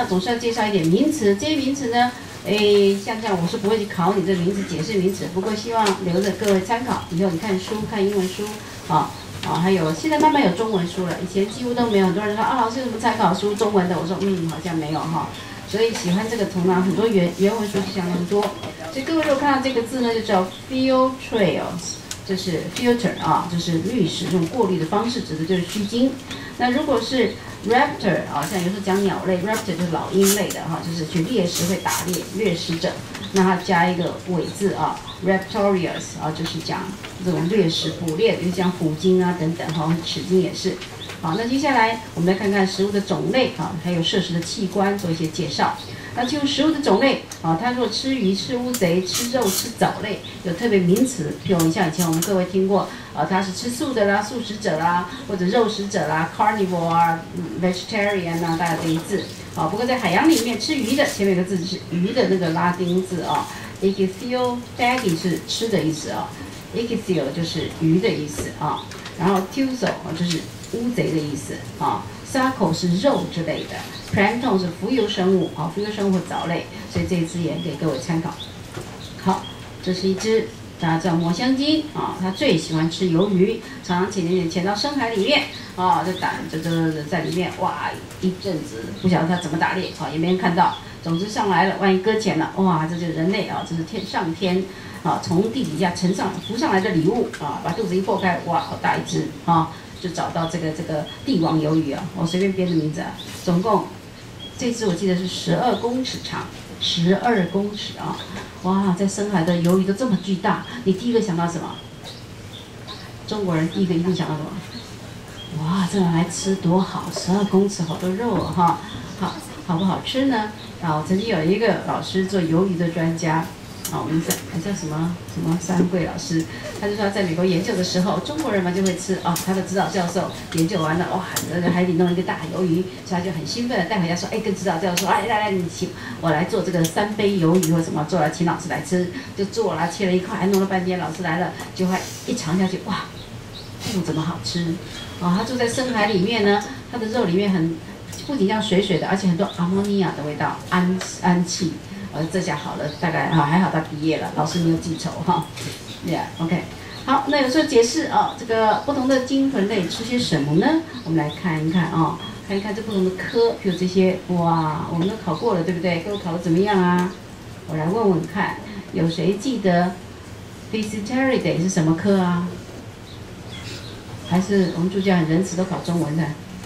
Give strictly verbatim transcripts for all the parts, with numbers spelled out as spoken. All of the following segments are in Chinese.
要总是要介绍一点名词，这些名词呢，诶，像这样我是不会去考你这名词解释名词，不过希望留着各位参考，以后你看书看英文书啊。 啊，还有现在慢慢有中文书了，以前几乎都没有。很多人说啊，老师有什么参考书中文的？我说嗯，好像没有哈。所以喜欢这个图呢，很多原原文书是相当多。所以各位如果看到这个字呢，就叫 filtrails， 就是 filter 啊，就是滤食这种过滤的方式，指的就是须鲸。那如果是 raptor 啊，像有时候讲鸟类 ，raptor 就是老鹰类的哈，就是去猎食会打猎掠食者。 那它加一个尾字啊 ，raptorius 啊，就是讲这种掠食捕猎，就是讲虎鲸啊等等哈，齿鲸也是。好，那接下来我们来看看食物的种类啊，还有摄食的器官做一些介绍。那进入食物的种类啊，它说吃鱼、吃乌贼、吃肉、吃藻类，有特别名词，譬如像以前我们各位听过，啊，它是吃素的啦、素食者啦，或者肉食者啦 ，carnivore 啊、vegetarian 啊，大家这一字。 啊，不过在海洋里面吃鱼的，前面有个字是鱼的那个拉丁字啊 ，ichthyophagy 是吃的意思啊 ，ichthyos 就是鱼的意思啊，然后 tuso 啊就是乌贼的意思啊 ，sarco 是肉之类的 ，plankton 是浮游生物啊，浮游生物或藻类，所以这一字也给各位参考。好，这是一只。 大家知道抹香鲸啊，它最喜欢吃鱿鱼，常常潜潜潜到深海里面啊，就打这这在里面哇一阵子，不晓得它怎么打猎啊，也没人看到。总之上来了，万一搁浅了，哇，这就是人类啊，这是天上天啊，从地底下沉上浮上来的礼物啊，把肚子一破开，哇，好大一只啊，就找到这个这个帝王鱿鱼啊，我随便编的名字啊，总共这只我记得是十二公尺长。 十二公尺啊！哇，在深海的鱿鱼都这么巨大，你第一个想到什么？中国人第一个一定想到什么？哇，这拿来吃多好！十二公尺，好多肉哦哈！好，好不好吃呢？啊，我曾经有一个老师做鱿鱼的专家，啊，我们在还叫什么什么三桂老师，他就说他在美国研究的时候，中国人嘛就会吃啊，他的指导教授研究完了，哇，在海里弄一个大鱿鱼，所以他就很兴奋的带回家说，哎，跟指导教授说，哎，来来，你请我来做这个三杯鱿鱼或什么，做了请老师来吃，就做了，切了一块，还弄了半天，老师来了，就会一尝下去，哇，不怎么好吃，啊，他住在深海里面呢，它的肉里面很不仅像水水的，而且很多阿莫尼亚的味道，氨氨气。 呃，这下好了，大概哈、啊、还好他毕业了，老师没有记仇哈。Yeah, OK。好，那有时候解释啊，这个不同的鲸豚类吃些什么呢？我们来看一看啊，看一看这不同的科，比如这些，哇，我们都考过了，对不对？各位考得怎么样啊？我来问问看，有谁记得 Fisteridae 是什么科啊？还是我们助教很仁慈，都考中文的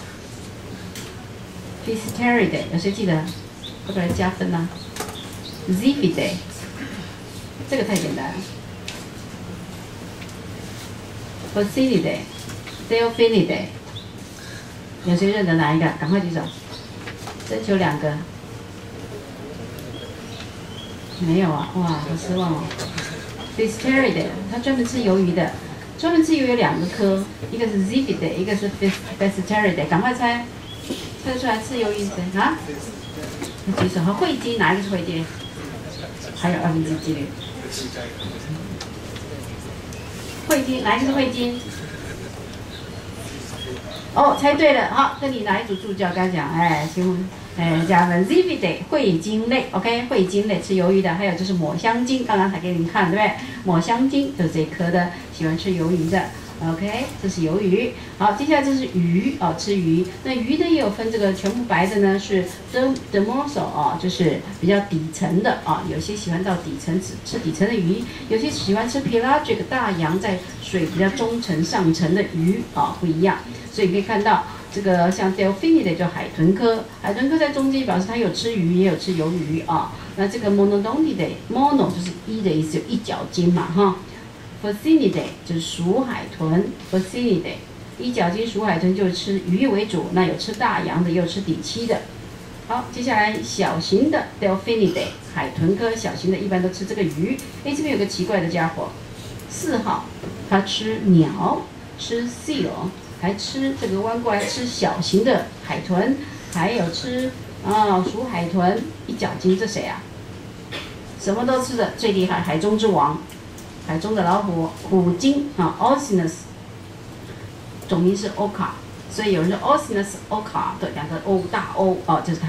Fisteridae 有谁记得？要不然加分呢、啊？ Ziphidae， 这个太简单了。Phascidae、Delphinidae， 有谁认得哪一个？赶快举手。征求两个。没有啊，哇，好失望哦。Fisteridae， 它专门吃鱿鱼的，专门吃鱿鱼有两个科，一个是 Ziphidae， 一个是 Fisteridae， 赶快猜，猜得出来吃鱿鱼谁啊？举手。和喙鲸哪一个是喙鲸？ 还有二分之一几率。喙鲸哪一个是喙鲸？哦，猜对了，好，跟你哪一组助教刚讲，哎，请问，哎，加分 Ziphidae 喙鲸类 ，OK， 喙鲸类吃鱿鱼的，还有就是抹香鲸，刚刚才给你们看，对不对？抹香鲸就是这一科的，喜欢吃鱿鱼的。 OK， 这是鱿鱼。好，接下来这是鱼哦，吃鱼。那鱼呢也有分这个全部白的呢，是 demersal 啊，就是比较底层的啊。有些喜欢到底层吃吃底层的鱼，有些喜欢吃 pelagic 大洋在水比较中层上层的鱼啊，不一样。所以你可以看到这个像 Delphinidae 就海豚科，海豚科在中间表示它有吃鱼也有吃鱿鱼啊。那这个 Monodontidae，mono 就是一的意思，有一角鲸嘛哈。 Phascidae 就是鼠海豚 ，Phascidae 一角鲸鼠海豚就吃鱼为主，那有吃大洋的，也有吃底栖的。好，接下来小型的 Delphinidae 海豚科小型的，一般都吃这个鱼。哎，这边有个奇怪的家伙，四号，它吃鸟，吃 seal， 还吃这个弯过来吃小型的海豚，还有吃啊鼠海豚一角鲸，这谁啊？什么都吃的，最厉害，海中之王。 海中的老虎，虎鲸啊 ，Oscinus， 总名是 Orca， 所以有人说 Oscinus Orca 的两个 O 大 O 哦，就是它。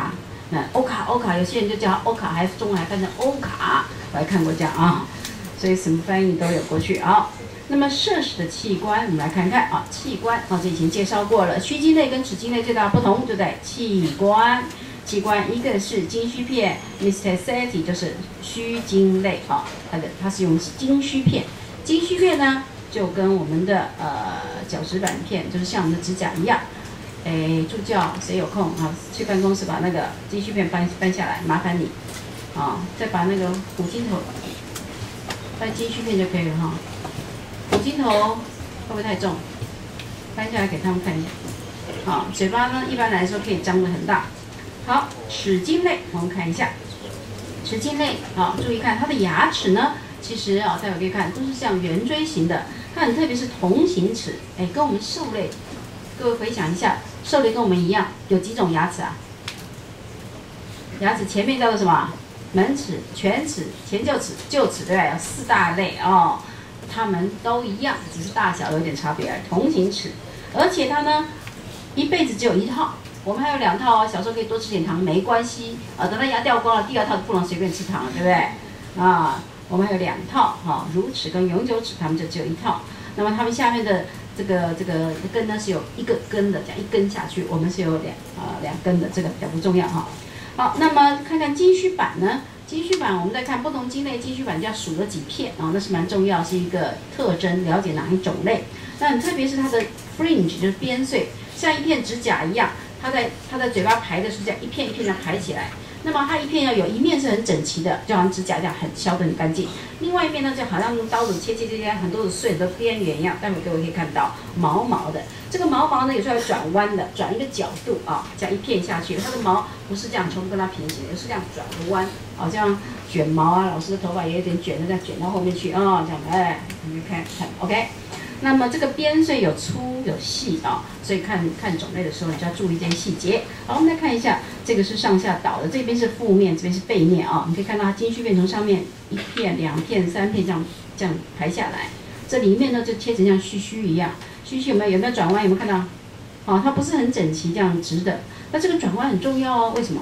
那欧卡欧卡，有些人就叫它欧卡，还是中文还翻成欧卡，我还看过这样啊。所以什么翻译都有过去啊。那么摄食的器官，我们来看看啊，器官啊，这以前介绍过了，须茎类跟齿茎类最大的不同就在器官。器官一个是经须片 ，Mystaceti 就是须茎类啊，它的它是用经须片，经须片呢就跟我们的呃角质板片，就是像我们的指甲一样。哎，助教谁有空啊？去办公室把那个经须片搬搬下来，麻烦你啊，再把那个虎鲸头搬经须片就可以了哈。虎鲸头会不会太重？搬下来给他们看一下。好，嘴巴呢一般来说可以张得很大。好，齿茎类我们看一下，齿茎类好，注意看它的牙齿呢，其实啊，待会可以看都是像圆锥形的，它很特别是筒形齿，哎，跟我们兽类，各位回想一下，兽类跟我们一样有几种牙齿啊？牙齿前面叫做什么？门齿、犬齿、前臼齿、臼齿，对不对？有四大类哦，它们都一样，只是大小有点差别而已。筒形齿，而且它呢，一辈子只有一套。我们还有两套哦，小时候可以多吃点糖，没关系啊。等到牙掉光了，第二套不能随便吃糖了，对不对？啊，我们还有两套哈、啊，乳齿跟永久齿，它们就只有一套。那么它们下面的这个这个根呢是有一个根的，这样一根下去，我们是有两啊两根的，这个比较不重要哈。好，那么看看经须板呢？经须板我们再看不同茎类经须板叫数了几片啊，那是蛮重要，是一个特征，了解哪一种类。那特别是它的 fringe 就是边穗，像一片指甲一样。它在它在嘴巴排的是这样一片一片的排起来，那么它一片要有一面是很整齐的，就好像指甲这样很削得很干净，另外一面呢就好像用刀子切切切切很多的碎的边缘一样，待会各位可以看到毛毛的，这个毛毛呢有时候要转弯的，转一个角度啊，这样一片下去，它的毛不是这样全部跟它平行的，是这样转个弯，好像卷毛啊，老师的头发也有点卷的，这样卷到后面去啊、哦，这样哎，你们看看 OK。那么这个边穗有粗有细啊，所以看看种类的时候，你就要注意这些细节。好，我们来看一下，这个是上下倒的，这边是腹面，这边是背面啊。你可以看到它经须片从上面一片、两片、三片这样这样排下来，这里面呢就切成像须须一样，须须有没有有没有转弯？有没有看到？啊，它不是很整齐这样直的，那这个转弯很重要哦。为什么？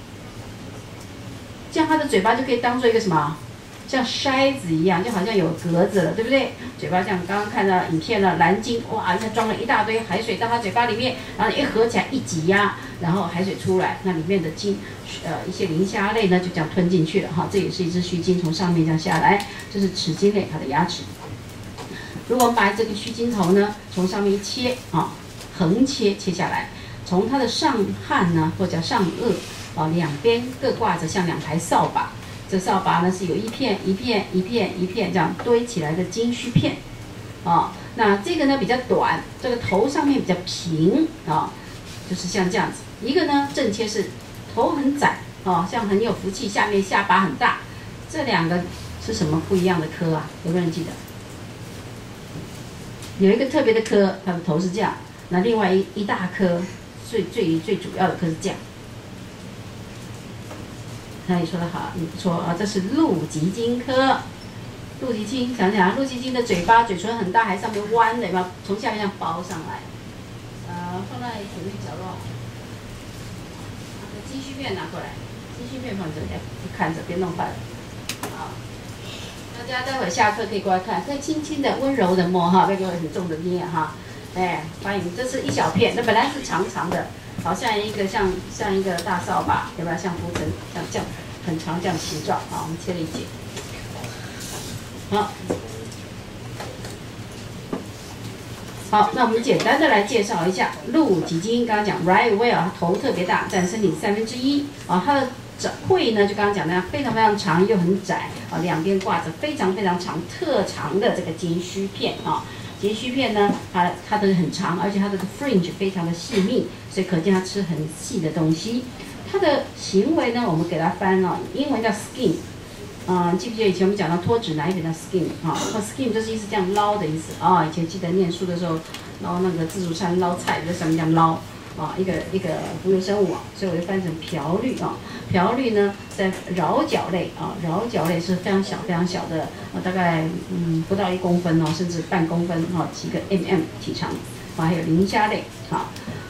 这样它的嘴巴就可以当做一个什么？像筛子一样，就好像有格子了，对不对？嘴巴像刚刚看到影片了，蓝鲸，哇，它装了一大堆海水到它嘴巴里面，然后一合起来一挤压，然后海水出来，那里面的鲸，呃，一些磷虾类呢就这样吞进去了哈。这也是一只须鲸从上面这样下来，这是齿鲸类它的牙齿。如果我们把这个须鲸头呢从上面一切啊，横切切下来，从它的上颌呢或者上颚啊两边各挂着像两排扫把。这扫把呢是有一片一片一片一片这样堆起来的经须片，啊，那这个呢比较短，这个头上面比较平啊，就是像这样子。一个呢正切是头很窄啊，像很有福气，下面下巴很大。这两个是什么不一样的科啊？有没有人记得？有一个特别的科，它的头是这样，那另外一一大颗最最最主要的科是这样。那你说的好，你不错啊，这是鹿脊鲸科。鹿脊鲸，想想鹿脊鲸的嘴巴、嘴唇很大，还上面弯的，有没有？从下面这样包上来，呃，放在左边角落。把经须片拿过来，经须片放这里，看着别弄坏了。好，大家待会下课可以过来看，可以轻轻的、温柔的摸哈，不要给我很重的捏哈。哎，欢迎，这是一小片，那本来是长长的。好像一个像像一个大扫把，对吧？像浮尘，像这样很长这样形状啊。我们切了一截。好，好，那我们简单的来介绍一下鹿脊鲸。刚刚讲 right whale， 它头特别大，占身体三分之一啊。它的喙呢，就刚刚讲的非常非常长又很窄啊，两边挂着非常非常长、特长的这个经须片啊。经须片呢，它它都很长，而且它的 fringe 非常的细密，所以可见它吃很细的东西。它的行为呢，我们给它翻哦，英文叫 skim， 啊、呃，记不记得以前我们讲到脱脂奶粉叫 skim 啊？和 skim 就是意思这样捞的意思啊。以前记得念书的时候捞那个自助餐捞菜在上面这样捞啊，一个一个浮游生物啊，所以我就翻成瓢绿啊。瓢绿呢，在桡脚类啊，桡脚类是非常小非常小的，啊，大概嗯不到一公分哦，甚至半公分哈、哦，几个 mm 体长啊，还有磷虾类啊。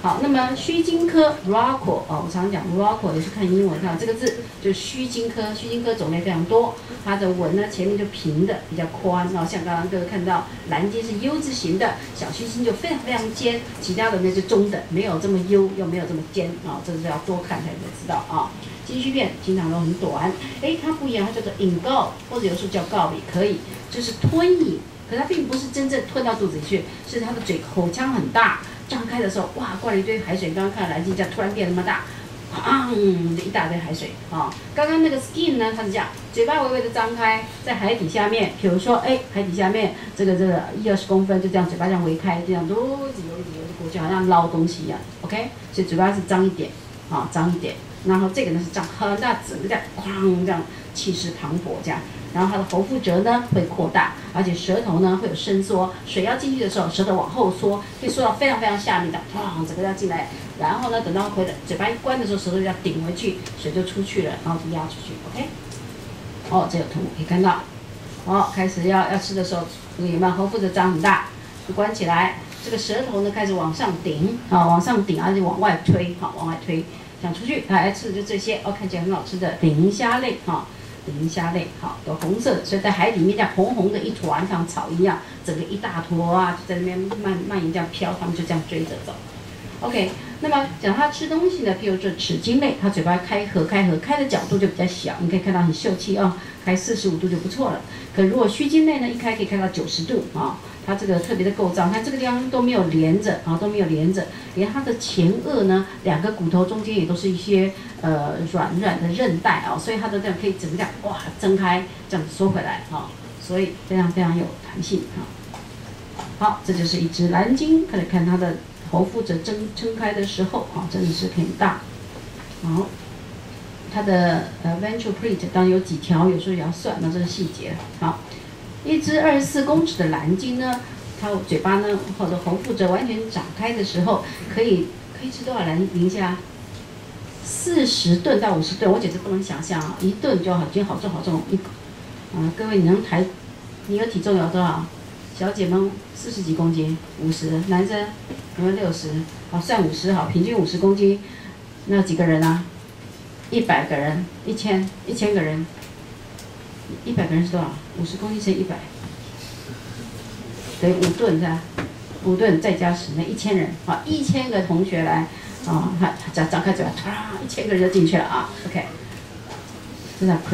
好，那么须鲸科 rorqual 哦，我常常讲 rorqual 也是看英文，看这个字就是须鲸科，须鲸科种类非常多，它的纹呢前面就平的，比较宽，然后像刚刚各位看到蓝鲸是 U 字形的，小须鲸就非常非常尖，其他的呢就中等，没有这么 U 又没有这么尖啊，这个是要多看才能知道啊。金须片经常都很短，哎，它不一样，它叫做 engulf 或者有时候叫 gulp 也可以，就是吞饮，可它并不是真正吞到肚子里去，是它的嘴口腔很大。张开的时候，哇，灌了一堆海水。刚刚看蓝鲸这样突然变那么大，啊，嗯，一大堆海水啊。刚刚那个 skin 呢，它是这样，嘴巴微微的张开，在海底下面，比如说，哎，海底下面这个这个一二十公分，就这样嘴巴这样微开，这样游着游着游着过去，好像捞东西一样 ，OK？ 所以嘴巴是张一点，啊，张一点。然后这个呢是张很大，整个这样，哐，这样气势磅礴这样。然后它的喉腹折呢会扩大，而且舌头呢会有伸缩，水要进去的时候，舌头往后缩，可以缩到非常非常下面的，砰，整个要进来。然后呢，等到回来嘴巴一关的时候，舌头要顶回去，水就出去了，然后就压出去 ，OK？ 哦，这有图可以看到。哦，开始要要吃的时候，这个有没有喉腹折张很大，就关起来。这个舌头呢开始往上顶，啊，往上顶，而且往外推，好，往外推，想出去。来吃的就这些，哦，看起来很好吃的磷虾类，哈。磷虾类，好，有红色的，所以在海里面这样红红的一团，像草一样，整个一大坨啊，就在那边蔓蔓延这样飘，它们就这样追着走。OK， 那么讲它吃东西呢，譬如说齿鲸类，它嘴巴开合开合开的角度就比较小，你可以看到很秀气啊、哦，开四十五度就不错了。可如果须鲸类呢，一开可以开到九十度啊、哦，它这个特别的构造，看这个地方都没有连着啊，都没有连着，连它的前颚呢，两个骨头中间也都是一些呃软软的韧带啊、哦，所以它的这样可以整个这样哇睁开，这样缩回来啊、哦，所以非常非常有弹性啊、哦。好，这就是一只蓝鲸，可以看它的。喉腹折睁撑开的时候，啊，真的是很大。好，它的呃 ventral plate 当然有几条，有时候也要算，那这是细节。好，一只二十四公尺的蓝鲸呢，它嘴巴呢或者喉腹折完全展开的时候，可以可以吃多少蓝磷虾？四十吨到五十吨，我简直不能想象啊！一吨就好，已经好重好重一，啊，各位你能抬？你的体重有多少？小姐们四十几公斤，五十，男生有没有六十？好，算五十好，平均五十公斤，那几个人啊？一百个人，一千，一千个人，一百个人是多少？五十公斤乘一百，等于五吨是吧？五吨再加十，那一千人，好，一千个同学来，啊，他张张开嘴巴，唰，一千个人就进去了啊 ，OK， 这叫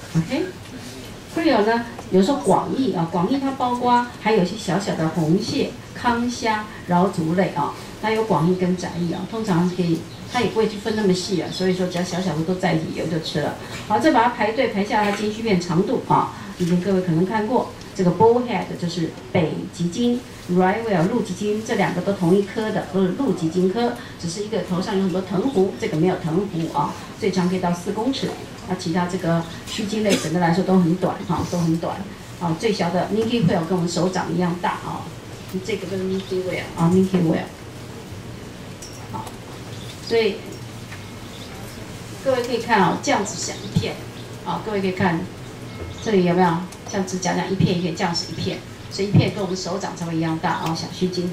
krill，OK。krill 呢，有时候广义啊，广义它包括还有一些小小的红蟹、康虾、桡足类啊，它有广义跟窄义啊，通常可以，它也不会去分那么细啊，所以说只要小小的都在一起游就吃了。好，再把它排队排下它金须片长度啊，以前各位可能看过，这个 bullhead 就是北极鲸 ，right whale 陆极鲸，这两个都同一科的，都是陆极鲸科，只是一个头上有很多藤壶，这个没有藤壶啊，最长可以到四公尺。那其他这个须鲸类整个来说都很短哈，都很短。啊，最小的 minke whale 跟我们手掌一样大啊，这个就是 minke whale 啊 minke whale。好，所以各位可以看啊，这样子像一片，啊，各位可以看这里有没有像指甲这样一片一片，这样是一片，所以一片跟我们手掌差不多一样大啊，小须鲸的。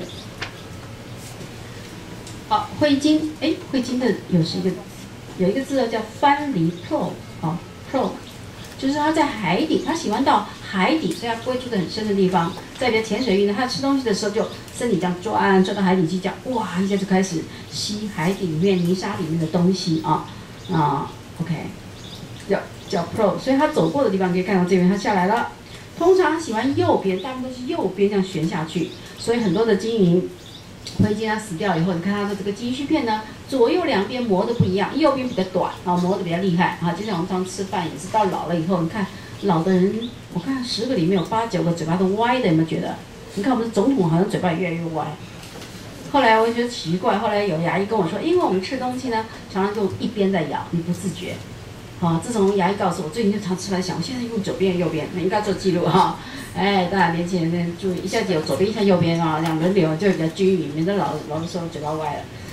好，灰鲸，哎，灰鲸的有是一个有一个字叫翻离 pro。哦 ，pro， 就是它在海底，它喜欢到海底，所以它不会住得很深的地方。在比如潜水员呢，它吃东西的时候就身体这样钻，钻到海底去，这样哇一下就开始吸海底里面泥沙里面的东西啊啊 ，OK， 叫叫 pro， 所以它走过的地方可以看到这边它下来了。通常喜欢右边，大部分都是右边这样旋下去，所以很多的鲸鱼。灰鲸它死掉以后，你看它的这个金须片呢，左右两边磨的不一样，右边比较短啊，磨的比较厉害啊。就像我们常吃饭也是，到老了以后，你看老的人，我看十个里面有八九个嘴巴都歪的，有没有觉得？你看我们的总统好像嘴巴也越来越歪。后来我就觉得奇怪，后来有牙医跟我说，因为我们吃东西呢，常常就一边在咬，你不自觉。好，自从牙医告诉我，最近就常吃来想，我现在用左边右边，应该做记录哈。哎，大家年轻人注意，一下子有左边一下右边啊，这样轮流就比较均匀，免得老老的时候嘴巴歪了。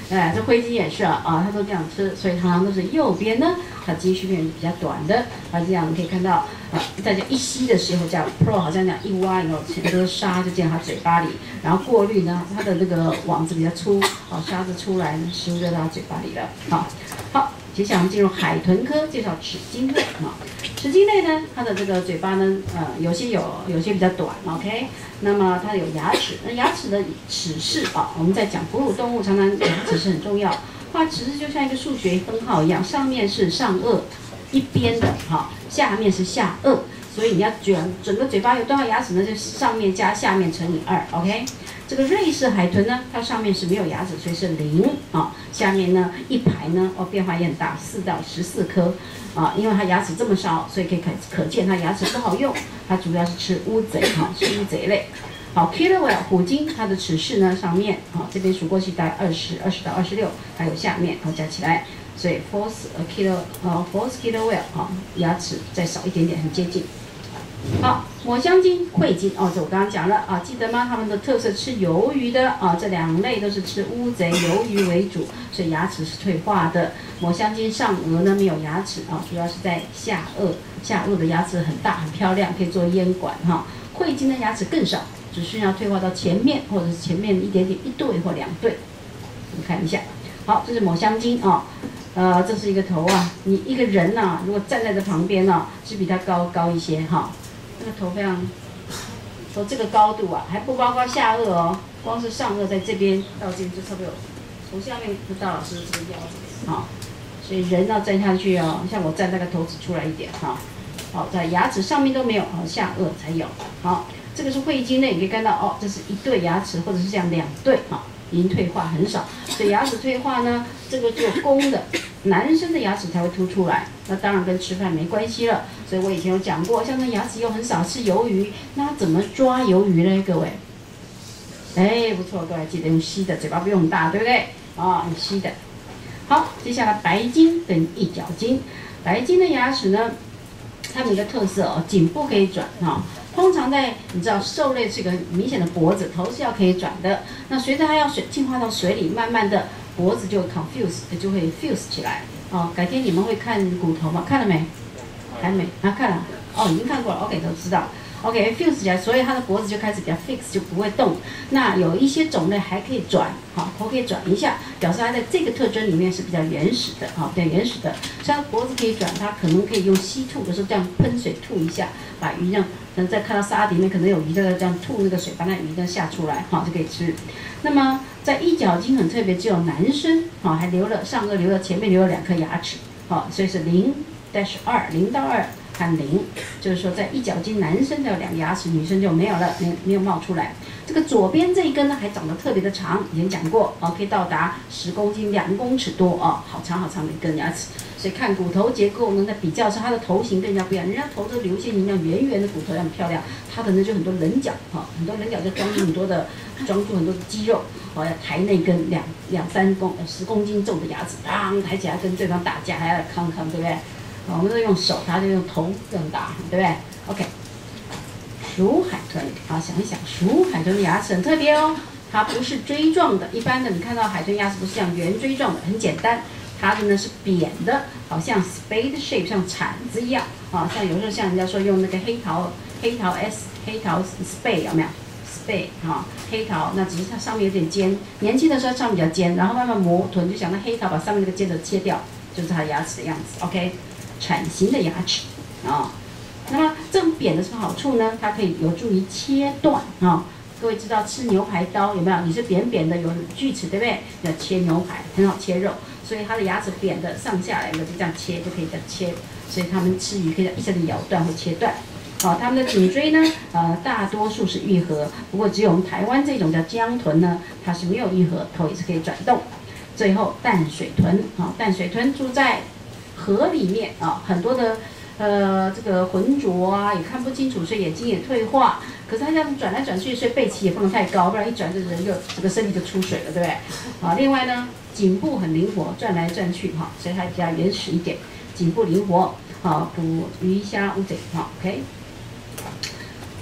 哎，这灰鸡也是啊，啊，它都这样吃，所以常常都是右边呢，它肌序片是比较短的，啊，这样你可以看到啊，大家一吸的时候，这样 pro 好像这样一挖以后，全都是沙就进它嘴巴里，然后过滤呢，它的这个网子比较粗，啊，沙子出来，食物就到它嘴巴里了，好，好。 接下来我们进入海豚科，介绍齿鲸类啊。齿鲸类呢，它的这个嘴巴呢，呃，有些有，有些比较短 ，OK。那么它有牙齿，那牙齿的齿式啊，我们在讲哺乳动物，常常牙齿是很重要。画齿式就像一个数学分号一样，上面是上颚一边的哈，下面是下颚，所以你要卷整个嘴巴有多少牙齿呢？就上面加下面乘以二 ，OK。 这个瑞士海豚呢，它上面是没有牙齿，所以是零啊。下面呢一排呢，哦变化也很大，四到十四颗啊。因为它牙齿这么少，所以可以可可见它牙齿不好用。它主要是吃乌贼哈，是乌贼类。好 ，killer whale 虎鲸，它的齿式呢上面啊这边数过去大概二十二十到二十六，还有下面，然后加起来，所以 fourth killer 呃 fourth killer whale 啊牙齿再少一点点，很接近。 好，抹香鲸、喙鲸哦，这我刚刚讲了啊，记得吗？它们的特色吃鱿鱼的啊，这两类都是吃乌贼、鱿鱼为主，所以牙齿是退化的。抹香鲸上颚呢没有牙齿啊，主要是在下颚，下颚的牙齿很大很漂亮，可以做烟管哈。喙鲸的牙齿更少，只需要退化到前面或者是前面一点点一对或两对。我们看一下，好，这是抹香鲸啊。 呃，这是一个头啊，你一个人呐、啊，如果站在这旁边呢、啊，是比它高高一些哈。这个头非常，说这个高度啊，还不包括下颚哦，光是上颚在这边到这边就差不多有，从下面就到老师这个腰这边哈。所以人要站下去哦，像我站那个头只出来一点哈。好，在牙齿上面都没有，哦，下颚才有。好，这个是喙鲸类，你可以看到哦，这是一对牙齿，或者是这样两对哈。 已经退化很少，所以牙齿退化呢，这个只有公的，男生的牙齿才会凸出来，那当然跟吃饭没关系了。所以我以前有讲过，像那牙齿又很少吃鱿鱼，那怎么抓鱿鱼呢？各位，哎，不错，各位记得用吸的，嘴巴不用很大，对不对？啊，用吸的。好，接下来白鲸跟一角鲸，白鲸的牙齿呢，它们有一个特色哦，颈部可以转哈。 通常在你知道兽类是一个明显的脖子，头是要可以转的。那随着它要水进化到水里，慢慢的脖子就 confuse， 就会 fuse 起来。哦，改天你们会看骨头吗？看了没？还没？啊，看了。哦，已经看过了。OK， 都知道。OK，fuse 起来，所以它的脖子就开始比较 fix， 就不会动。那有一些种类还可以转，好，头可以转一下，表示它在这个特征里面是比较原始的，好，比较原始的。像脖子可以转，它可能可以用吸吐的时候这样喷水吐一下，把鱼让。 能再看到沙底里面可能有鱼在这样吐那个水，把那鱼呢下出来，好就可以吃。那么在一角鲸很特别，只有男生，好还留了上颚留了前面留了两颗牙齿，好所以是零 dash 二零到二和零，就是说在一角鲸男生才有两个牙齿，女生就没有了，没没有冒出来。这个左边这一根呢还长得特别的长，以前讲过，哦可以到达十公斤两公尺多哦，好长好长的一根牙齿。 所以看骨头结构呢，在比较是它的头型跟人家不一样，人家头都流线型，那样圆圆的骨头很漂亮，它的呢就很多棱角哈，很多棱角就装住很多的，装住很多的肌肉，哦要抬那根两两三公十公斤重的牙齿，当抬起来跟对方打架还要康康，对不对？哦，我们都用手，它就用头这样打，对不对 ？OK， 鼠海豚，好想一想，鼠海豚的牙齿很特别哦，它不是锥状的，一般的你看到海豚牙齿都是这样圆锥状的，很简单。 它的呢是扁的，好像 spade shape， 像铲子一样，啊，像有时候像人家说用那个黑桃黑桃 S 黑桃 spade 有没有 spade 哈、啊、黑桃，那只是它上面有点尖，年轻的时候上面比较尖，然后慢慢磨臀，就想那黑桃把上面那个尖的切掉，就是它牙齿的样子。OK， 铲形的牙齿啊，那么这种扁的什么好处呢？它可以有助于切断啊。 各位知道吃牛排刀有没有？你是扁扁的，有锯齿，对不对？要切牛排，很好切肉，所以它的牙齿扁的，上下来的就这样切，就可以这样切。所以他们吃鱼可以一下子咬断或切断。好、哦，它们的颈椎呢，呃，大多数是愈合，不过只有我们台湾这种叫江豚呢，它是没有愈合，头也是可以转动。最后淡水豚，啊、哦，淡水豚住在河里面啊、哦，很多的。 呃，这个浑浊啊，也看不清楚，所以眼睛也退化。可是它这样转来转去，所以背鳍也不能太高，不然一转这人就这个身体就出水了，对不对？啊，另外呢，颈部很灵活，转来转去哈，所以它比较原始一点，颈部灵活。好，捕鱼虾乌贼，好 ，OK。好，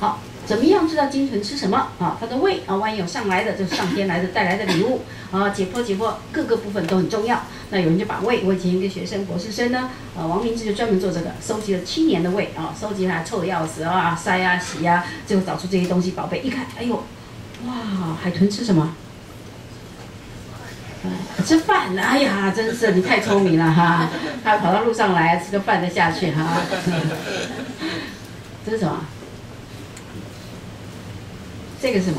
怎么样知道金豚吃什么啊？它的胃啊，万一有上来的，就是上天来的带来的礼物啊，解剖解剖各个部分都很重要。那有人就把胃，我以前一个学生博士生呢，呃，王明志就专门做这个，收集了七年的胃啊，收集来臭的要死啊，筛啊洗啊，最后找出这些东西，宝贝一看，哎呦，哇，海豚吃什么？吃饭，哎呀，真是你太聪明了哈！他跑到路上来吃个饭再下去哈。这是什么？这个是什么？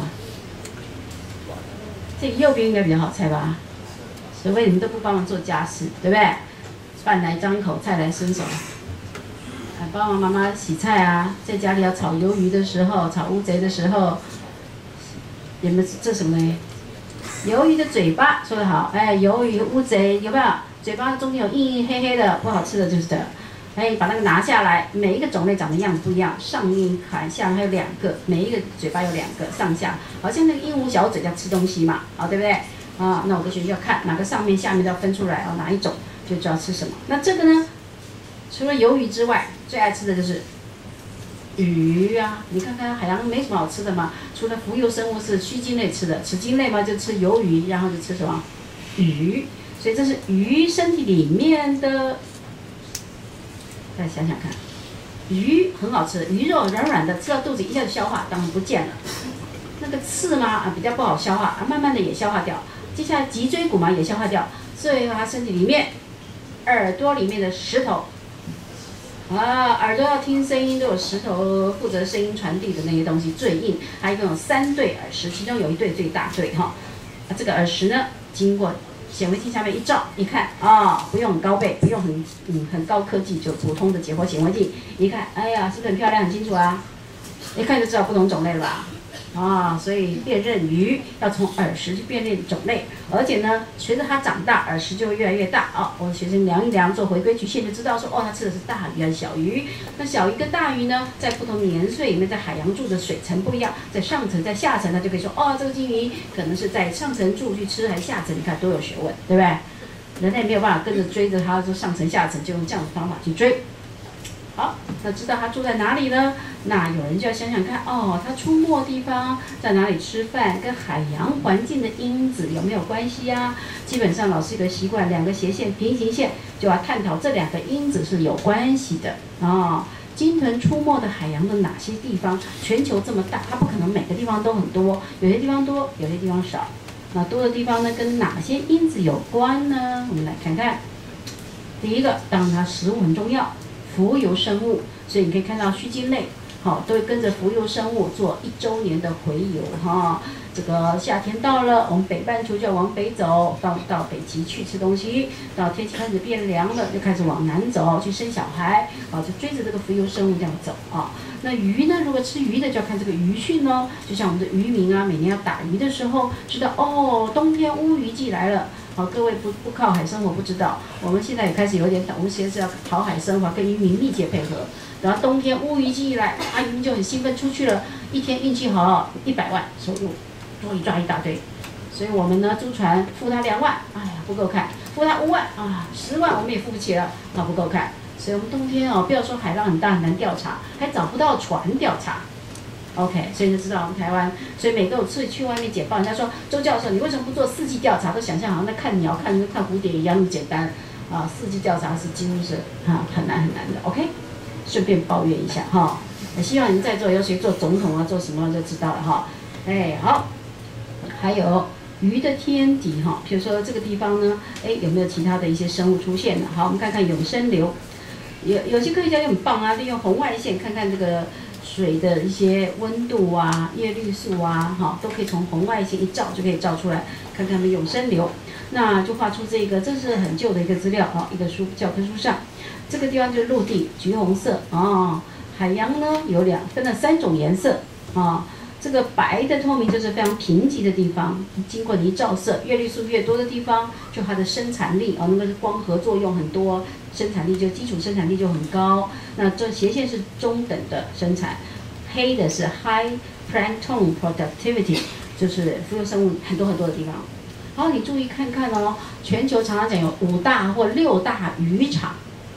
这个右边应该比较好猜吧？除非你们都不帮忙做家事，对不对？饭来张口，菜来伸手。啊，帮忙妈妈洗菜啊，在家里要炒鱿鱼的时候，炒乌贼的时候，有没有这什么东西？鱿鱼的嘴巴说得好，哎，鱿鱼、乌贼有没有？嘴巴中间有硬硬黑黑的，不好吃的就是这个。哎，把那个拿下来，每一个种类长得样子不一样，上面坎下还有两个，每一个嘴巴有两个上下，好像那个鹦鹉小嘴在吃东西嘛，啊，对不对？啊，那我的学校看哪个上面下面都要分出来啊，哪一种就知道吃什么。那这个呢，除了鱿鱼之外，最爱吃的就是鱼啊，你看看海洋没什么好吃的嘛，除了浮游生物是须鲸类吃的，齿鲸类嘛就吃鱿鱼，然后就吃什么鱼，所以这是鱼身体里面的。再想想看，鱼很好吃，鱼肉软软的，吃到肚子一下就消化，当然不见了。那个刺嘛啊比较不好消化，啊慢慢的也消化掉。接下来脊椎骨嘛也消化掉，最后它身体里面耳朵里面的石头。啊，耳朵要听声音，都有石头负责声音传递的那些东西最硬，它一共有三对耳石，其中有一对最大对哈。啊，这个耳石呢，经过显微镜下面一照，一看啊，不用很高倍，不用很嗯很高科技，就普通的解剖显微镜一看，哎呀，是不是很漂亮、很清楚啊？一看就知道不同种类了吧？啊，所以辨认鱼要从耳石去辨认种类，而且呢，随着它长大，耳石就会越来越大啊。我学生量一量，做回归曲线就知道说，哦，它吃的是大鱼还是小鱼。那小鱼跟大鱼呢，在不同年岁里面，在海洋住的水层不一样，在上层、在下层，它就可以说，哦，这个金鱼可能是在上层住去吃，还是下层？你看多有学问，对不对？人类没有办法跟着追着它，说上层下层，就用这样的方法去追。好，那知道它住在哪里呢？那有人就要想想看，哦，它出没的地方在哪里吃饭，跟海洋环境的因子有没有关系呀？基本上老师有个习惯，两个斜线平行线就要探讨这两个因子是有关系的啊、哦。鲸豚出没的海洋的哪些地方？全球这么大，它不可能每个地方都很多，有些地方多，有些地方少。那多的地方呢，跟哪些因子有关呢？我们来看看。第一个，当然它食物很重要。浮游生物，所以你可以看到须鲸类，好、哦，都会跟着浮游生物做一周年的回游哈、哦。这个夏天到了，我们北半球就要往北走，到到北极去吃东西，到天气开始变凉了，就开始往南走去生小孩，啊、哦，就追着这个浮游生物这样走啊、哦。那鱼呢？如果吃鱼的就要看这个鱼汛哦，就像我们的渔民啊，每年要打鱼的时候，知道哦，冬天乌鱼季来了。好，各位不不靠海生活不知道，我们现在也开始有点懂，我们现在是要讨海生活，跟渔民密切配合。然后冬天乌鱼季一来，啊，渔民就很兴奋，出去了，一天运气好，一百万收入，多一抓一大堆。所以我们呢，租船付他两万，哎呀不够看；付他五万啊，十万我们也付不起了，那不够看。所以我们冬天哦，不要说海浪很大很难调查，还找不到船调查。OK， 所以就知道我们台湾，所以每个我次去外面简报，人家说周教授，你为什么不做四季调查？都想象好像在看鸟、看看蝴蝶一样那么简单啊！四季调查是几乎是啊很难很难的。OK， 顺便抱怨一下哈，也希望你在座有谁做总统啊，做什么就知道了哈。哎，好，还有鱼的天敌哈，比如说这个地方呢，哎有没有其他的一些生物出现呢？好，我们看看永生流，有有些科学家就很棒啊，利用红外线看看这个。水的一些温度啊、叶绿素啊，哈，都可以从红外线一照就可以照出来，看看它们永生流，那就画出这个，这是很旧的一个资料啊，一个书教科书上，这个地方就是陆地，橘红色啊，海洋呢有两分了三种颜色啊，这个白的透明就是非常贫瘠的地方，经过你一照射，叶绿素越多的地方，就它的生产力啊，那个是光合作用很多。生产力就基础生产力就很高，那这斜线是中等的生产，黑的是 high plankton productivity， 就是浮游生物很多很多的地方。好，你注意看看哦，全球常常讲有五大或六大渔场，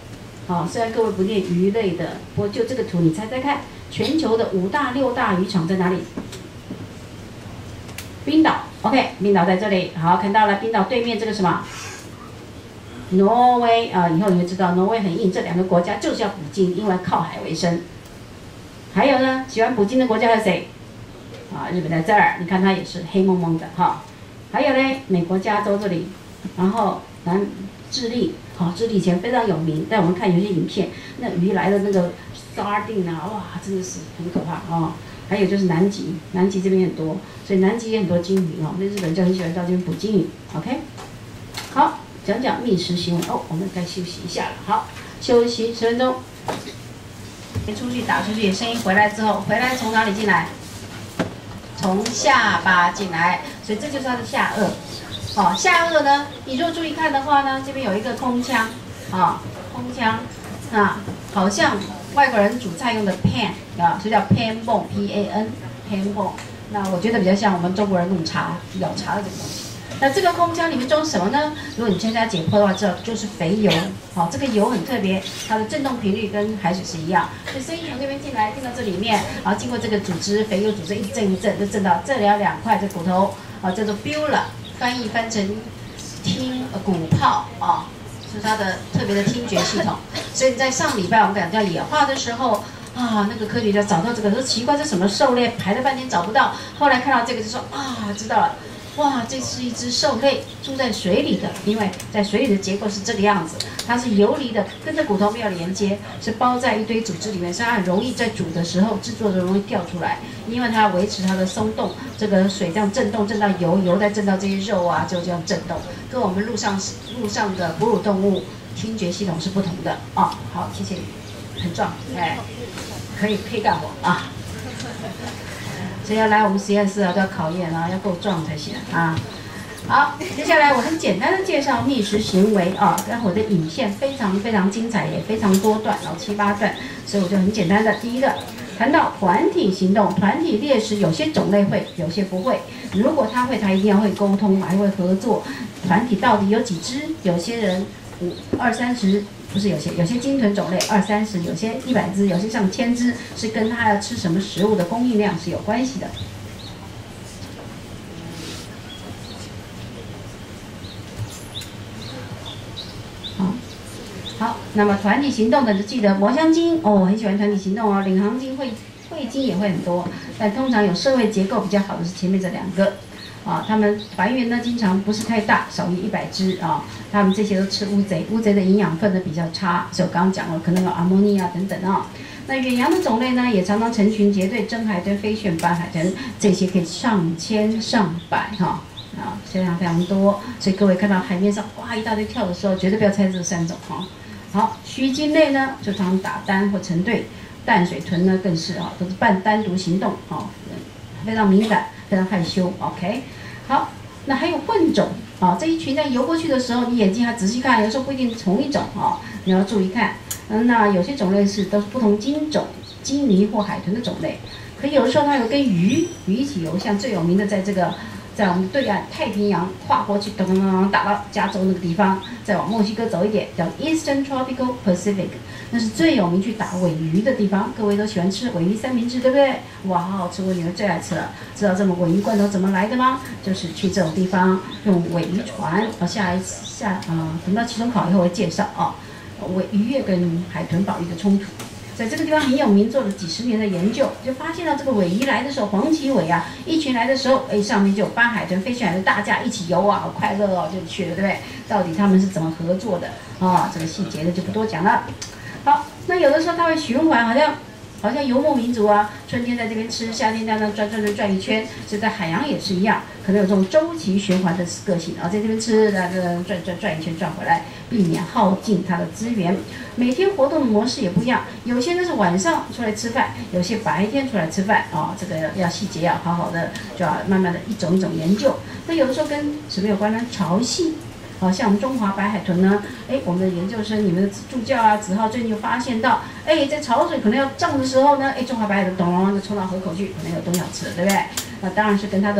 啊，虽然各位不念鱼类的，不过就这个图，你猜猜看，全球的五大六大渔场在哪里？冰岛 ，OK， 冰岛在这里，好，看到了，冰岛对面这个什么？挪威啊，以后你会知道，挪威很硬，这两个国家就是要捕鲸，因为靠海为生。还有呢，喜欢捕鲸的国家还有谁？啊，日本在这儿，你看它也是黑蒙蒙的哈。还有呢，美国加州这里，然后南智利，好，智利以前非常有名，但我们看有些影片，那鱼来的那个 sardine 啊，哇，真的是很可怕啊。哦，还有就是南极，南极这边很多，所以南极也很多鲸鱼哦。那日本就很喜欢到这边捕鲸鱼。OK， 好，讲讲觅食行为哦，我们该休息一下了。好，休息十分钟。出去打出去，声音回来之后，回来从哪里进来？从下巴进来，所以这就是它的下颚。哦，下颚呢，你如果注意看的话呢，这边有一个空腔，啊、哦，空腔，啊，好像外国人煮菜用的 pan 啊，所以叫 pan bone，P A N pan bone。那我觉得比较像我们中国人弄茶舀茶的这个东西。那这个空腔里面装什么呢？如果你参加解剖的话，知道就是肥油。好，这个油很特别，它的振动频率跟海水是一样，所以声音从这边进来，进到这里面，然后经过这个组织，肥油组织一震一震，就震到这里有两块这骨头，啊，叫做 bulla， 翻译翻成听呃骨泡啊，是它的特别的听觉系统。所以在上礼拜我们讲叫野化的时候。啊，那个科学家找到这个，说奇怪，这什么兽类，排了半天找不到，后来看到这个就说啊，知道了，哇，这是一只兽类，住在水里的，因为在水里的结构是这个样子，它是游离的，跟这骨头没有连接，是包在一堆组织里面，所以它很容易在煮的时候制作的容易掉出来，因为它要维持它的松动，这个水这样震动，震到油，油再震到这些肉啊，就这样震动，跟我们陆上陆上的哺乳动物听觉系统是不同的啊。好，谢谢你。很壮，哎，可以可以干活啊！所以要来我们实验室啊，都要考验啊，要够壮才行啊。好，接下来我很简单的介绍觅食行为啊，然后我的影片非常非常精彩，也非常多段，然后七八段，所以我就很简单的，第一个谈到团体行动，团体猎食有些种类会，有些不会。如果他会，他一定要会沟通，还会合作。团体到底有几只？有些人五二三十。不是有些有些鲸豚种类二三十，有些一百只，有些上千只，是跟它要吃什么食物的供应量是有关系的。好，好，那么团体行动的就记得抹香鲸哦，我很喜欢团体行动哦，领航鲸会会鲸也会很多，但通常有社会结构比较好的是前面这两个。啊，它们繁衍呢经常不是太大，少于一百只啊。它们这些都吃乌贼，乌贼的营养分呢比较差，所以我刚刚讲了，可能有阿莫尼啊等等啊。那远洋的种类呢，也常常成群结队，真海豚、飞旋、斑海豚，这些可以上千上百哈啊，非常非常多。所以各位看到海面上哇一大堆跳的时候，绝对不要猜这三种哈。好，须鲸类呢就常常打单或成对，淡水豚呢更是啊，都是半单独行动啊，非常敏感。非常害羞 ，OK， 好，那还有混种啊，这一群在游过去的时候，你眼睛还仔细看，有时候不一定同一种啊，你要注意看。嗯，那有些种类是都是不同鲸种、鲸鱼或海豚的种类，可有的时候它有跟鱼鱼一起游，像最有名的在这个。在我们对岸太平洋跨过去，咚咚咚打到加州那个地方，再往墨西哥走一点，叫 Eastern Tropical Pacific， 那是最有名去打尾鱼的地方。各位都喜欢吃尾鱼三明治，对不对？哇，好好吃，我女儿最爱吃了。知道这么尾鱼罐头怎么来的吗？就是去这种地方用尾鱼船，我下一次下啊、呃，等到期中考以后会介绍啊，尾渔业跟海豚保育的冲突。在这个地方很有名，做了几十年的研究，就发现了这个尾鱼来的时候，黄鳍尾啊，一群来的时候，哎，上面就有斑海豚、飞旋海豚大家一起游啊，好快乐哦，就去了，对不对？到底他们是怎么合作的啊？这个细节呢就不多讲了。好，那有的时候它会循环，好像好像游牧民族啊，春天在这边吃，夏天在那转转转转一圈，所以在海洋也是一样，可能有这种周期循环的个性啊，在这边吃，那个转转转一圈转回来，避免耗尽它的资源。每天活动的模式也不一样，有些呢是晚上出来吃饭，有些白天出来吃饭啊、哦，这个要细节要好好的，就要慢慢的一种一种研究。那有的时候跟什么有关呢？潮汐。好、哦、像我们中华白海豚呢，哎，我们的研究生、你们的助教啊、子浩最近就发现到，哎，在潮水可能要涨的时候呢，哎，中华白海豚咚咚就冲到河口去，可能有东西要吃了，对不对？那当然是跟它的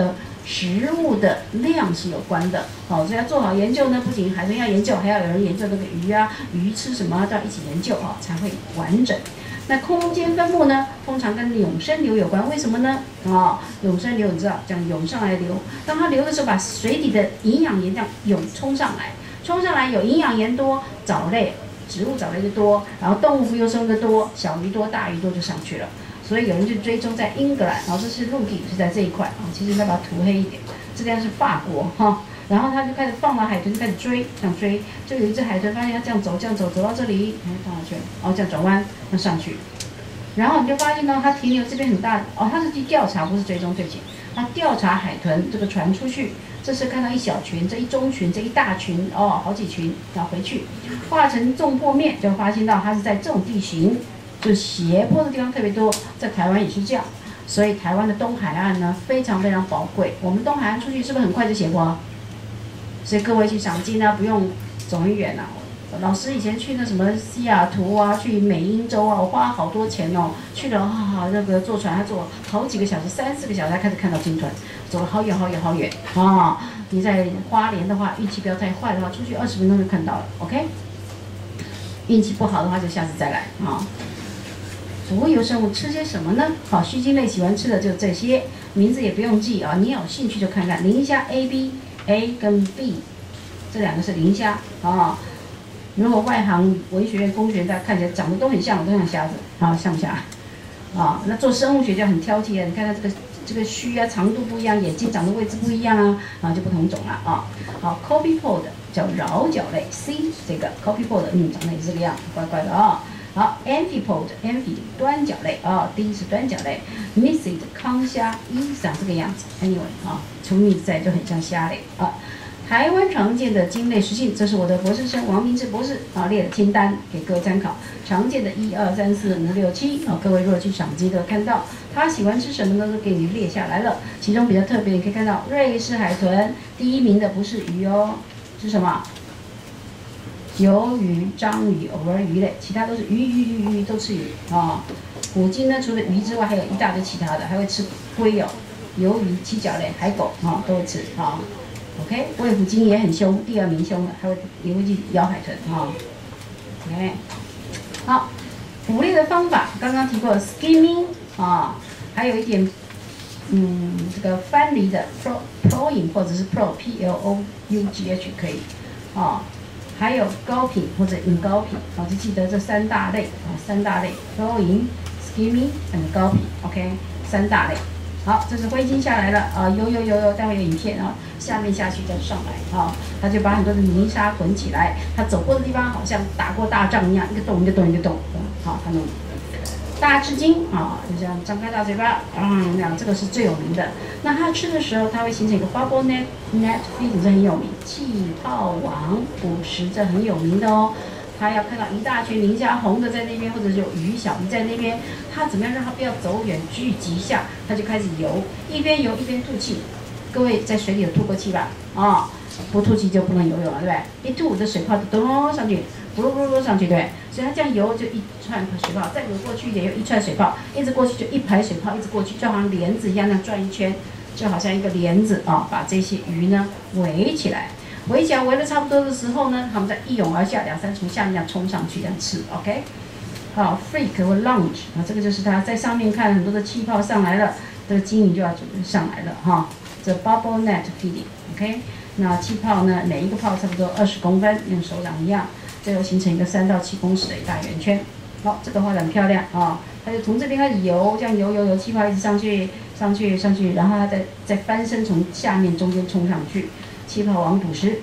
食物的量是有关的。好，所以要做好研究呢，不仅海豚要研究，还要有人研究这个鱼啊，鱼吃什么都要一起研究啊，才会完整。那空间分布呢，通常跟涌生流有关，为什么呢？啊，涌生流你知道，这样涌上来流，当它流的时候，把水底的营养盐这样涌冲上来，冲上来有营养盐多，藻类。植物藻类就多，然后动物浮游生物的多，小鱼多，大鱼多就上去了。所以有人就追踪在英格兰，然后这是陆地是在这一块啊，其实应该把它涂黑一点。这边是法国哈，然后他就开始放了海豚，就开始追，这样追，就有一只海豚发现它这样走，这样走，走到这里，哎，放下去，然后这样转弯，要上去。然后你就发现呢，它停留这边很大哦，它是去调查，不是追踪追紧。它调查海豚这个船出去。这是看到一小群，这一中群，这一大群哦，好几群，然后回去画成纵坡面，就发现到它是在这种地形，就是斜坡的地方特别多，在台湾也是这样，所以台湾的东海岸呢非常非常宝贵。我们东海岸出去是不是很快就斜坡？所以各位去赏金呢，不用走很远啊。老师以前去那什么西雅图啊，去美英州啊，我花好多钱哦，去了啊，那个坐船，他坐好几个小时，三四个小时才开始看到鲸豚，走了好远好远好远啊！你在花莲的话，运气不要太坏的话，出去二十分钟就看到了 ，OK？ 运气不好的话，就下次再来啊。浮游生物吃些什么呢？好，须鲸类喜欢吃的就这些，名字也不用记啊，你有兴趣就看看。磷虾 A、B、A 跟 B 这两个是磷虾啊。如果外行文学院、工学院，大家看起来长得都很像，都像虾子啊，像不像？啊，那做生物学就很挑剔啊，你看它这个这个须啊，长度不一样，眼睛长的位置不一样啊，啊就不同种了啊。好 ，copepod 叫桡脚类 ，C 这个 copepod 嗯长得也是这个样，怪怪的啊。好 ，amphipod，amphi 端脚类啊 ，D 是端脚类 ，mysid 康虾，E 长这个样子 ，anyway 啊，从名字在就很像虾类啊。台湾常见的鲸类食性，这是我的博士生王明志博士啊列的清单，给各位参考。常见的一二三四五六七啊，各位如果去赏鸡都看到，他喜欢吃什么呢？都给你列下来了。其中比较特别，你可以看到瑞士海豚，第一名的不是鱼哦，是什么？鱿鱼、章鱼、偶尔鱼类，其他都是鱼鱼鱼鱼都吃鱼啊。虎鲸呢，除了鱼之外，还有一大堆其他的，还会吃龟哦，鱿鱼、七脚类、海狗啊都会吃啊。OK， 魏虎鲸也很凶，第二名凶的，还会也会去咬海豚哈。OK， 好，捕猎的方法刚刚提过 ，skimming 啊，还有一点，嗯，这个翻离的 pro proing 或者是 pro p l o u g h 可以啊，还有gulping或者 engulfing 啊，就记得这三大类啊，三大类 proing、skimming and gulping，OK， 三大类。好，这是灰鲸下来了啊，游游游游，待会有影片啊，下面下去再上来啊，他就把很多的泥沙滚起来，他走过的地方好像打过大仗一样，一个洞一个洞一个洞，好，他弄大翅鲸啊，就这样张开大嘴巴，嗯，那样这个是最有名的。那它吃的时候，它会形成一个 bubble net net feeding， 这很有名，气泡网捕食，这很有名的哦。他要看到一大群磷虾红的在那边，或者有鱼小鱼在那边，他怎么样让它不要走远，聚集下，他就开始游，一边游一边吐气。各位在水里有吐过气吧？啊、哦，不吐气就不能游泳了，对不对？一吐，这水泡就咚上去，咕噜咕噜上去，对不对？所以它这样游就一串水泡，再游过去一点又一串水泡，一直过去就一排水泡，一直过去就好像帘子一样那样转一圈，就好像一个帘子啊、哦，把这些鱼呢围起来。围起来围的差不多的时候呢，他们再一涌而下，两三从下面这样冲上去这样吃 ，OK？ 好 ，freak 或 lunge 啊，这个就是它在上面看很多的气泡上来了，这个鲸鱼就要准备上来了哈。这 bubble net feeding，OK？ 那气泡呢，每一个泡差不多二十公分，用手掌一样，最后形成一个三到七公尺的一大圆圈。好，这个画得很漂亮啊，它就从这边开始游，这样游游游，气泡一直上去，上去上去，然后它再再翻身从下面中间冲上去。气泡网捕食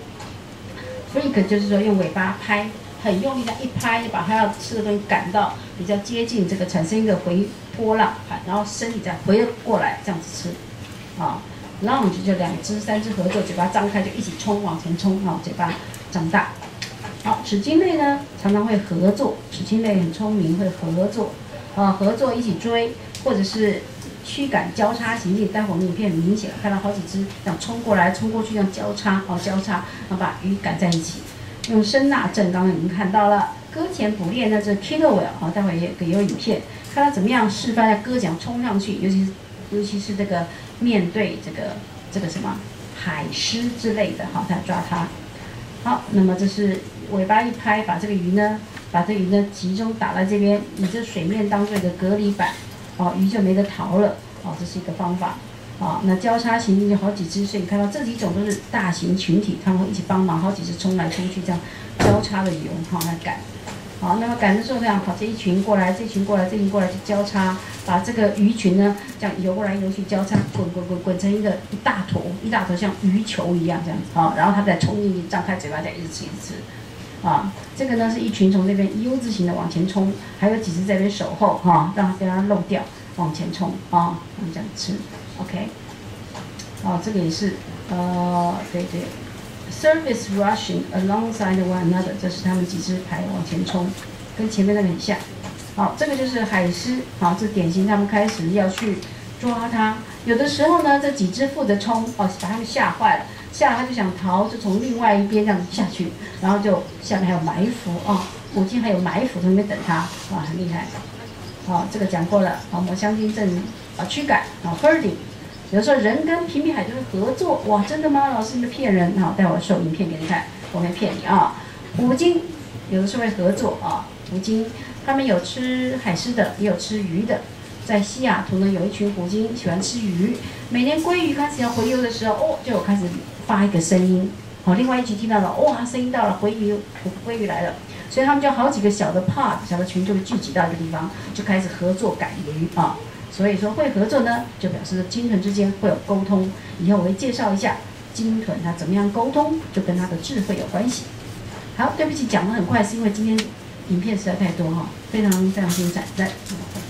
，freak 就是说用尾巴拍，很用力的一拍，把它要吃的东西赶到比较接近这个，产生一个回波浪，然后身体再回过来这样子吃，啊 ，lunge 就两只、三只合作，嘴巴张开就一起冲往前冲，啊，嘴巴张大。好，齿鲸类呢常常会合作，齿鲸类很聪明，会合作，啊，合作一起追，或者是。驱赶交叉行进，待会我们影片很明显看到好几只这样冲过来、冲过去，这样交叉哦，交叉，然后把鱼赶在一起。用声呐阵，刚刚已经看到了。搁浅捕猎呢，这 killer whale 啊，待会也也有影片，看它怎么样示范在搁浅冲上去，尤其是尤其是这个面对这个这个什么海狮之类的，好，他抓它。好，那么这是尾巴一拍，把这个鱼呢，把这鱼呢集中打在这边，以这水面当做一个隔离板，哦，鱼就没得逃了，哦，这是一个方法。啊，那交叉行进就好几只，所以你看到这几种都是大型群体，他们会一起帮忙，好几只冲来冲去，这样交叉的游，哈，来赶。好，那么赶的时候这样，好，这一群过来，这一群过来，这一群过来就交叉，把这个鱼群呢，这样游过来游去，交叉滚滚滚滚成一个一大坨，一大坨像鱼球一样这样子，好，然后它再冲进去，张开嘴巴再一直吃一直吃。啊，这个呢是一群从这边 U 字形的往前冲，还有几只在这边守候，哈、啊，让它不要漏掉，往前冲啊，这样吃。OK， 哦，这个也是，呃，对对 ，service rushing alongside one another， 这是他们几只排往前冲，跟前面那个很像。好，这个就是海狮，好，这典型他们开始要去抓它。有的时候呢，这几只负责冲，哦，把他们吓坏了，吓了他就想逃，就从另外一边这样下去，然后就下面还有埋伏啊，附近还有埋伏在那边等他，哇，很厉害。好，这个讲过了，好，抹香鲸正啊驱赶，啊 herding， 有的时候人跟平皮海就是合作，哇，真的吗？老师你们骗人，好，待会儿秀影片给你看，我没骗你啊。虎鲸有的时候会合作啊，虎鲸他们有吃海狮的，也有吃鱼的。在西雅图呢，有一群虎鲸喜欢吃鱼，每年鲑鱼开始要洄游的时候，哦，就有开始发一个声音，好，另外一群听到了，哇，声音到了，洄鱼鲑鱼来了。所以他们就好几个小的 pod 小的群就会聚集到一个地方，就开始合作赶鱼啊。所以说会合作呢，就表示鲸豚之间会有沟通。以后我会介绍一下鲸豚它怎么样沟通，就跟它的智慧有关系。好，对不起，讲得很快，是因为今天影片实在太多哈，非常非常精彩，来。